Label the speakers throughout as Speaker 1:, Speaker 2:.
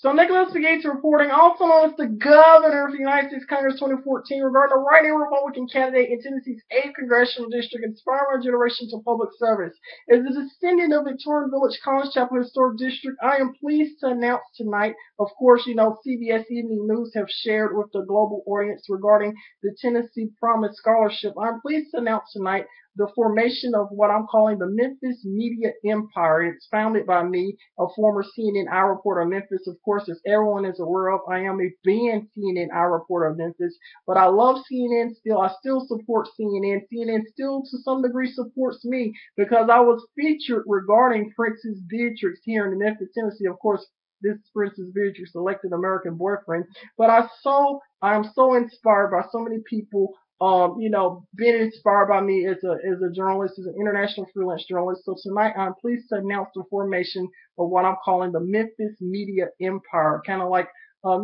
Speaker 1: So Nicholas Gates reporting, also known as the governor of the United States Congress 2014, regarding the writing Republican candidate in Tennessee's 8th congressional district, inspiring a generation to public service. As a descendant of Victorian Village College Chapel Historic District, I am pleased to announce tonight, of course, CBS Evening News have shared with the global audience regarding the Tennessee Promise Scholarship. I'm pleased to announce tonight the formation of what I'm calling the Memphis Media Empire. It's founded by me, a former CNN Eye reporter of Memphis. Of course, as everyone is aware of, I am a banned CNN Eye reporter of Memphis, but I love CNN still. I still support CNN. CNN still, to some degree, supports me because I was featured regarding Princess Beatrix here in Memphis, Tennessee. Of course, this Princess Beatrix elected American boyfriend, but I'm so inspired by so many people being inspired by me as a journalist, as an international freelance journalist. So tonight I'm pleased to announce the formation of what I'm calling the Memphis Media Empire, kind of like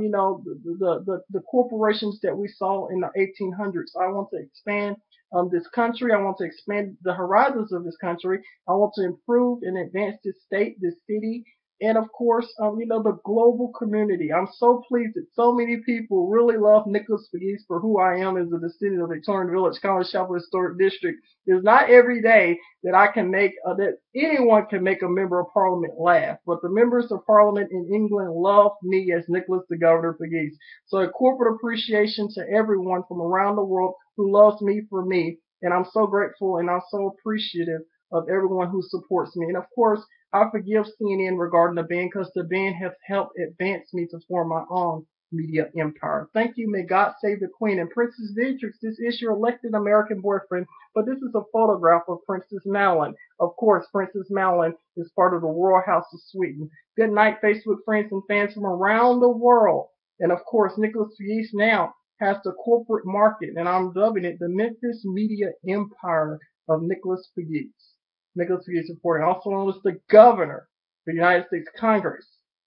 Speaker 1: the corporations that we saw in the 1800s. I want to expand this country. I want to expand the horizons of this country. I want to improve and advance this state, this city, and of course, the global community. I'm so pleased that so many people really love Nicholas Pegues for who I am as a descendant of Victorian Village College Chapel Historic District. It's not every day that I can make, that anyone can make a member of Parliament laugh, but the members of Parliament in England love me as Nicholas the Governor Pegues. So a corporate appreciation to everyone from around the world who loves me for me, and I'm so grateful and I'm so appreciative of everyone who supports me. And of course, I forgive CNN regarding the ban because the ban has helped advance me to form my own media empire. Thank you. May God save the Queen. And Princess Beatrix, this is your elected American boyfriend, but this is a photograph of Princess Madeline. Of course, Princess Madeline is part of the Royal House of Sweden. Good night, Facebook friends and fans from around the world. And of course, Nicholas Pegues now has the corporate market, and I'm dubbing it the Memphis Media Empire of Nicholas Pegues. Nicholas Pegues reporting, also known as the governor of the United States Congress,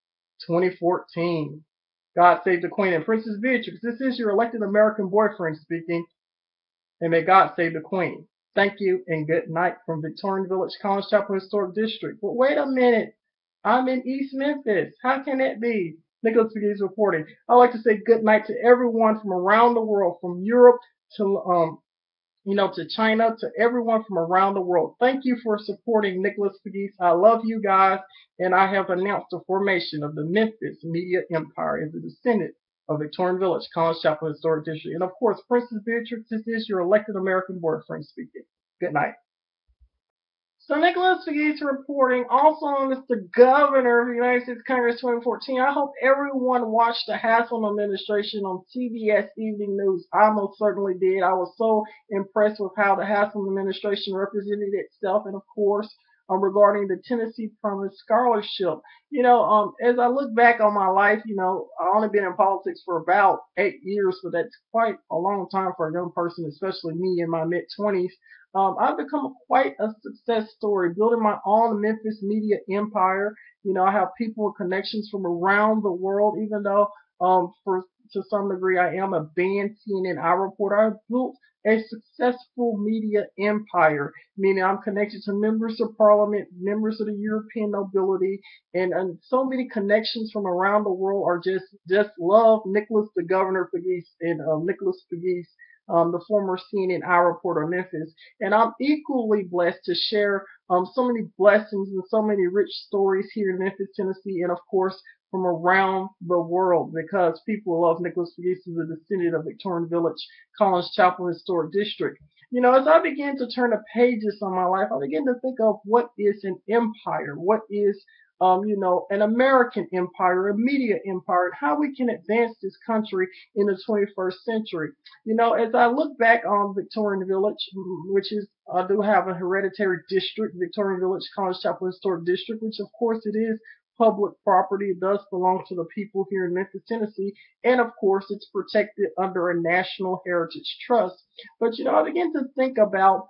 Speaker 1: 2014. God save the Queen. And Princess Beatrix, this is your elected American boyfriend speaking, and may God save the Queen. Thank you and good night from Victorian Village College Chapel Historic District. But wait a minute, I'm in East Memphis. How can that be? Nicholas Pegues reporting. I'd like to say good night to everyone from around the world, from Europe to China, to everyone from around the world. Thank you for supporting Nicholas Pegues. I love you guys, and I have announced the formation of the Memphis Media Empire as a descendant of Victorian Village, College Chapel Historic District. And of course, Princess Beatrix, this is your elected American boyfriend speaking. Good night. So Nicholas Pegues reporting, also known as the governor of the United States Congress 2014. I hope everyone watched the Haslam administration on CBS Evening News. I most certainly did. I was so impressed with how the Haslam administration represented itself, and of course, regarding the Tennessee Promise Scholarship. As I look back on my life, I've only been in politics for about 8 years, so that's quite a long time for a young person, especially me in my mid-20s. I've become quite a success story, building my own Memphis media empire. I have people with connections from around the world, even though for to some degree I am a banned CNN Eye reporter. I've built a successful media empire, meaning I'm connected to members of parliament, members of the European nobility, and so many connections from around the world are just love Nicholas the Governor Pegues and Nicholas Pegues, the former CNN Eye reporter of Memphis. And I'm equally blessed to share so many blessings and so many rich stories here in Memphis, Tennessee, and of course from around the world because people love Nicholas Pegues as a descendant of Victorian Village, College Chapel Historic District. As I began to turn the pages on my life, I began to think of what is an empire, what is an American empire, a media empire, and how we can advance this country in the 21st century. As I look back on Victorian Village, which is, I do have a hereditary district, Victorian Village College Chapel Historic District, which of course it is public property. It does belong to the people here in Memphis, Tennessee, and of course it's protected under a National Heritage Trust. But I began to think about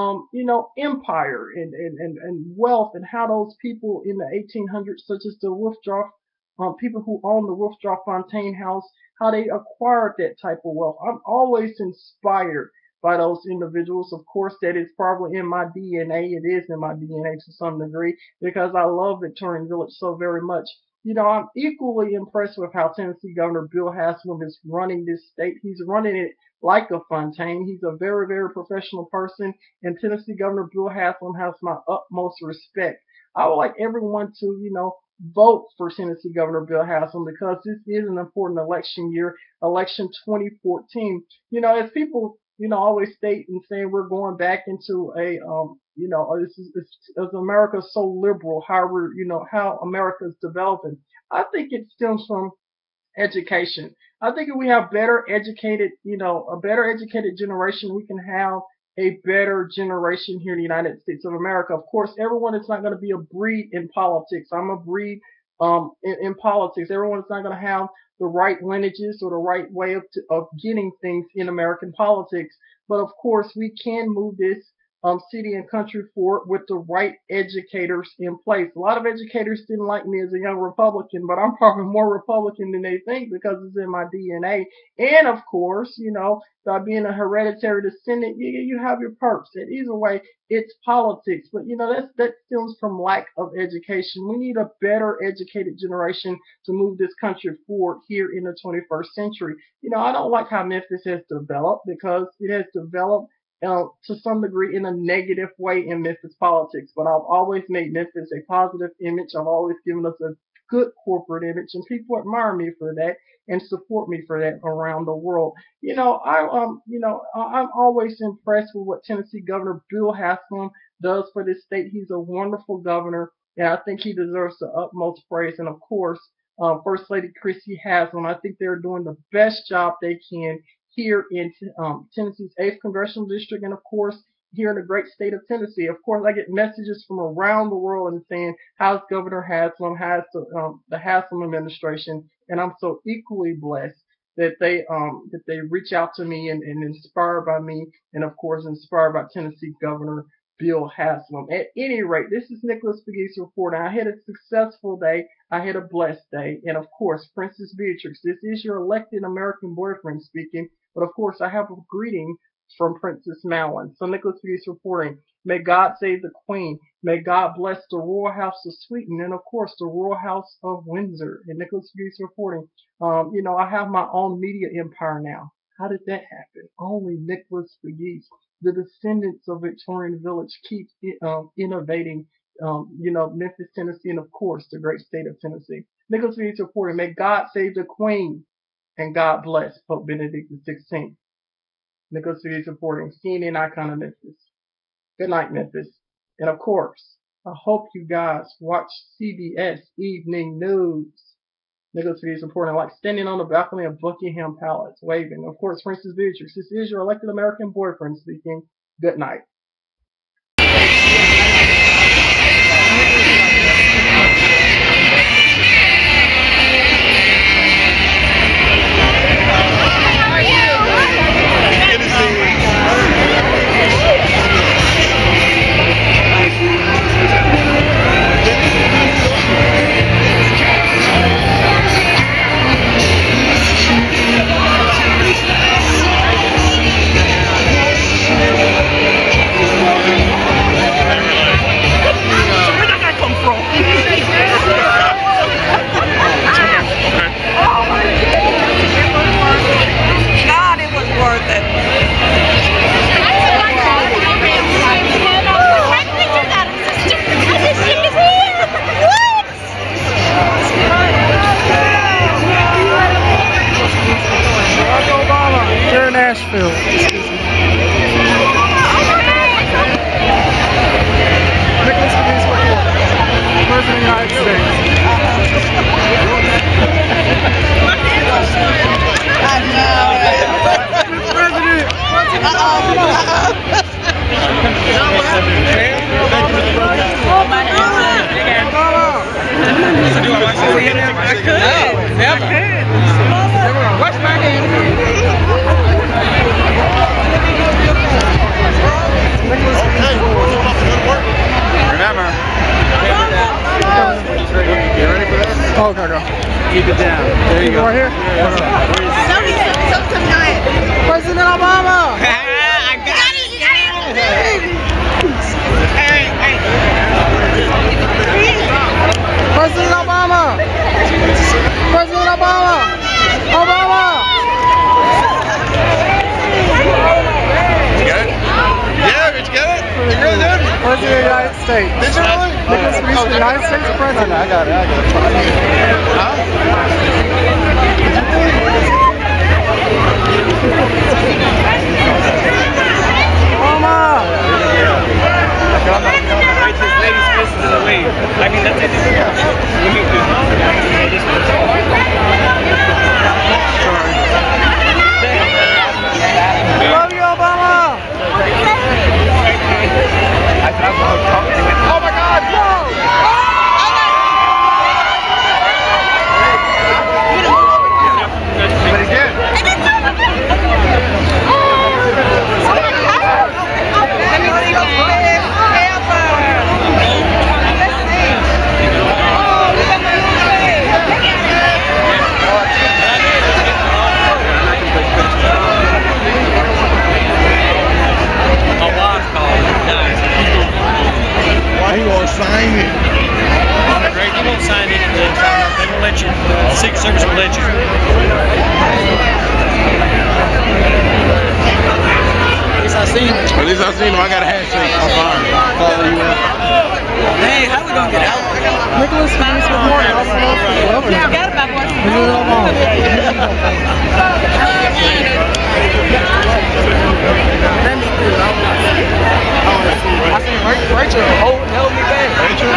Speaker 1: empire and wealth and how those people in the 1800s, such as the Withdraw, people who own the Withdraw Fontaine House, how they acquired that type of wealth. I'm always inspired by those individuals. Of course, that is probably in my DNA. It is in my DNA to some degree because I love Victorian Village so very much. You know, I'm equally impressed with how Tennessee Governor Bill Haslam is running this state. He's running it like a Fontaine. He's a very, very professional person, and Tennessee Governor Bill Haslam has my utmost respect. I would like everyone to, vote for Tennessee Governor Bill Haslam because this is an important election year, election 2014. As people, always state and saying we're going back into a, as America so liberal, how America is developing. I think it stems from education. I think if we have a better educated generation, we can have a better generation here in the United States of America. Of course, everyone is not going to be a breed in politics. I'm a breed in politics. Everyone is not going to have the right lineages or the right way of getting things in American politics. But of course, we can move this city and country forward with the right educators in place. A lot of educators didn't like me as a young Republican, but I'm probably more Republican than they think because it's in my DNA. And of course, by being a hereditary descendant, you have your perks. And either way, it's politics. But that stems from lack of education. We need a better educated generation to move this country forward here in the 21st century. I don't like how Memphis has developed because it has developed to some degree in a negative way in Memphis politics, but I've always made Memphis a positive image. I've always given us a good corporate image, and people admire me for that and support me for that around the world. I'm always impressed with what Tennessee Governor Bill Haslam does for this state. He's a wonderful governor, and I think he deserves the utmost praise. And of course, First Lady Chrissy Haslam, I think they're doing the best job they can here in Tennessee's 8th Congressional District, and of course, here in the great state of Tennessee. Of course, I get messages from around the world and saying, how's Governor Haslam, how's the Haslam administration, and I'm so equally blessed that they reach out to me and inspired by me, and of course, inspired by Tennessee Governor Bill Haslam. At any rate, this is Nicholas Pegues reporting. I had a successful day. I had a blessed day. And of course, Princess Beatrix, this is your elected American boyfriend speaking. But of course, I have a greeting from Princess Malin. So Nicholas Pegues reporting. May God save the Queen. May God bless the Royal House of Sweden and of course the Royal House of Windsor. And Nicholas Pegues reporting. I have my own media empire now. How did that happen? Only Nicholas Pegues. The descendants of Victorian Village keep innovating, Memphis, Tennessee, and of course the great state of Tennessee. Nicholas Pegues reporting. May God save the Queen. And God bless Pope Benedict XVI. Nicholas Pegues reporting, CNN icon of Memphis. Good night, Memphis. And of course, I hope you guys watch CBS Evening News. Nicholas Pegues reporting, like standing on the balcony of Buckingham Palace, waving. Of course, Princess Beatrix, this is your elected American boyfriend speaking. Good night.
Speaker 2: Nashville. Nicholas Pegues President of the United States.
Speaker 3: I know.
Speaker 2: President. I could. Never. What's my hand?
Speaker 4: Remember. You ready for this?
Speaker 2: Oh, okay, go.
Speaker 4: Keep it down. There you go.
Speaker 2: Right here?
Speaker 3: So tonight.
Speaker 2: President Obama!
Speaker 3: I got it. You got it. Hey.
Speaker 2: President Obama! President Obama! Obama!
Speaker 4: You got it? Yeah, did you get it? You really did?
Speaker 2: President of the United States.
Speaker 4: Did you really?
Speaker 2: Nicholas Speaks, the United States President.
Speaker 4: I got it. Huh?
Speaker 2: Obama!
Speaker 5: Ladies' faces in the way. I mean, that's
Speaker 2: Love you, Obama!
Speaker 4: Oh my God! But he did. Why he won't sign it?
Speaker 5: He won't sign it. They won't let you. The Secret Service will let you.
Speaker 4: At least I seen him. I got a handshake. I'm fine. Follow you in.
Speaker 5: Hey, how we gonna get out?
Speaker 2: Nicholas Speaks, good morning. Welcome.
Speaker 3: I forgot about one.
Speaker 2: President Obama.
Speaker 5: I seen Rachel held me back.
Speaker 4: Rachel?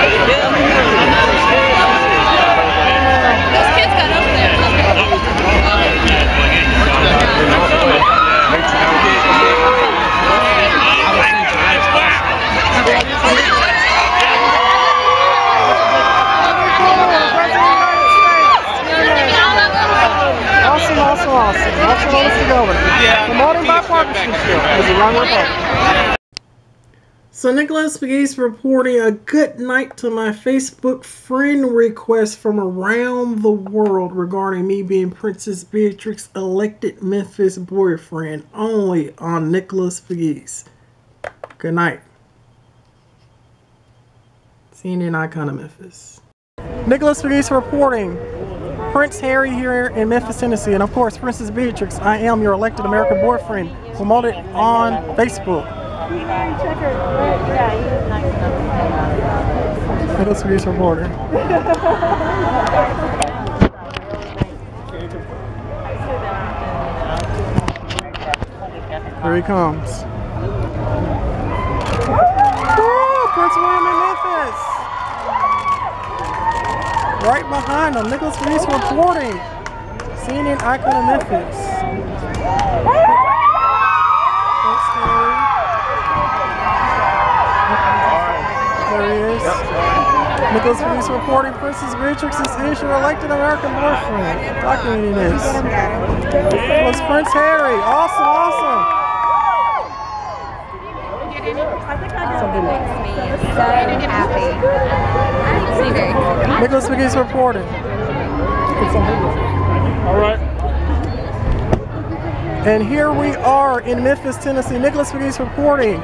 Speaker 3: Those kids got over there.
Speaker 2: Awesome. Let's go. Promoting bipartisanship is a young republic. So Nicholas Speaks reporting a good night to my Facebook friend request from around the world regarding me being Princess Beatrix's elected Memphis boyfriend, only on Nicholas Speaks. Good night. CNN icon of Memphis. Nicholas Speaks reporting Prince Harry here in Memphis, Tennessee, and of course Princess Beatrix, I am your elected American boyfriend, promoted on Facebook. Nicholas Speaks reporter. Here he comes. Woo! Prince William in Memphis. Right behind him, Nicholas Speaks reporting. CNN icon of Memphis. There he is. Nicholas Speaks reporting Princess Beatrix is your elected American boyfriend. Documenting this. It was Prince Harry. Awesome. Nicholas Speaks reporting. Alright. And here we are in Memphis, Tennessee. Nicholas Speaks reporting.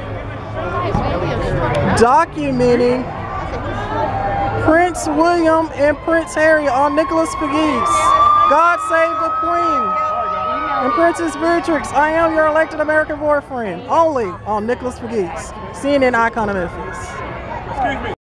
Speaker 2: Documenting Prince William and Prince Harry on Nicholas Speaks. God save the Queen. And Princess Beatrix, I am your elected American boyfriend. Only on Nicholas Speaks. CNN icon of Memphis.